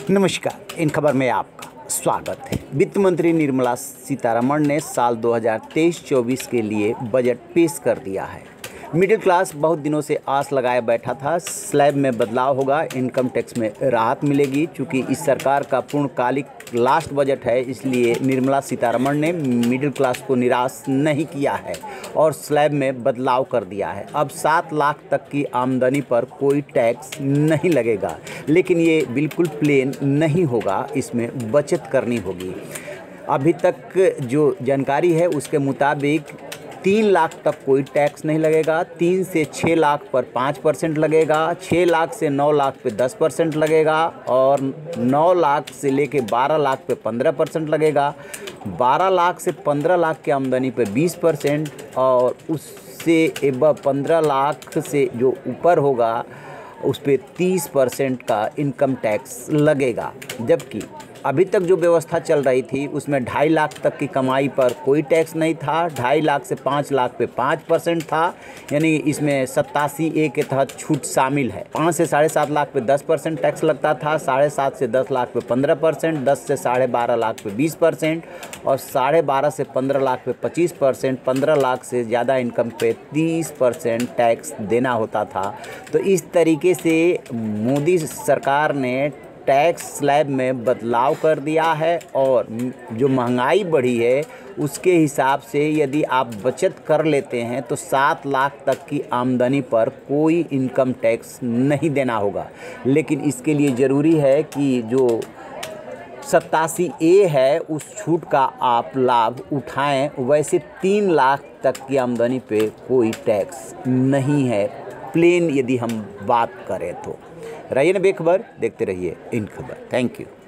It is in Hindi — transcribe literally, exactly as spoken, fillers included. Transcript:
नमस्कार, इन खबर में आपका स्वागत है। वित्त मंत्री निर्मला सीतारमण ने साल दो हज़ार तेईस चौबीस के लिए बजट पेश कर दिया है। मिडिल क्लास बहुत दिनों से आस लगाए बैठा था। स्लैब में बदलाव होगा, इनकम टैक्स में राहत मिलेगी। चूँकि इस सरकार का पूर्णकालिक लास्ट बजट है, इसलिए निर्मला सीतारमण ने मिडिल क्लास को निराश नहीं किया है और स्लैब में बदलाव कर दिया है। अब सात लाख तक की आमदनी पर कोई टैक्स नहीं लगेगा, लेकिन ये बिल्कुल प्लेन नहीं होगा, इसमें बचत करनी होगी। अभी तक जो जानकारी है उसके मुताबिक तीन लाख तक कोई टैक्स नहीं लगेगा, तीन से छः लाख पर पाँच परसेंट लगेगा, छः लाख से नौ लाख पे दस परसेंट लगेगा और नौ लाख से लेके बारह लाख पे पंद्रह परसेंट लगेगा, बारह लाख से पंद्रह लाख की आमदनी पे बीस परसेंट और उससे एबव पंद्रह लाख से जो ऊपर होगा उस पर तीस परसेंट का इनकम टैक्स लगेगा। जबकि अभी तक जो व्यवस्था चल रही थी उसमें ढाई लाख तक की कमाई पर कोई टैक्स नहीं था, ढाई लाख से पाँच लाख पे पाँच परसेंट था, यानी इसमें सत्तासी ए के तहत छूट शामिल है। पाँच से साढ़े सात लाख पे दस परसेंट टैक्स लगता था, साढ़े सात से दस लाख पे पंद्रह परसेंट, दस से साढ़े बारह लाख पे बीस परसेंट और साढ़े बारह से पंद्रह लाख पे पच्चीस परसेंट, पंद्रह लाख से ज़्यादा इनकम पे तीस परसेंट टैक्स देना होता था। तो इस तरीके से मोदी सरकार ने टैक्स स्लैब में बदलाव कर दिया है और जो महंगाई बढ़ी है उसके हिसाब से यदि आप बचत कर लेते हैं तो सात लाख तक की आमदनी पर कोई इनकम टैक्स नहीं देना होगा। लेकिन इसके लिए ज़रूरी है कि जो सत्तासी ए है उस छूट का आप लाभ उठाएं। वैसे तीन लाख तक की आमदनी पे कोई टैक्स नहीं है, प्लेन यदि हम बात करें तो। रहिए ना बेखबर, देखते रहिए इन खबर। Thank you.